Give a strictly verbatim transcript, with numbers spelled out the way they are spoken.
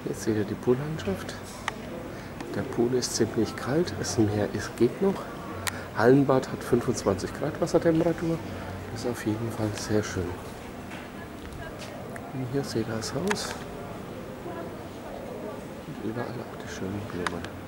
Jetzt seht ihr die Poollandschaft. Der Pool ist ziemlich kalt, das Meer ist, geht noch. Hallenbad hat fünfundzwanzig Grad Wassertemperatur. Ist auf jeden Fall sehr schön. Und hier seht ihr das Haus. Und überall auch die schönen Blumen.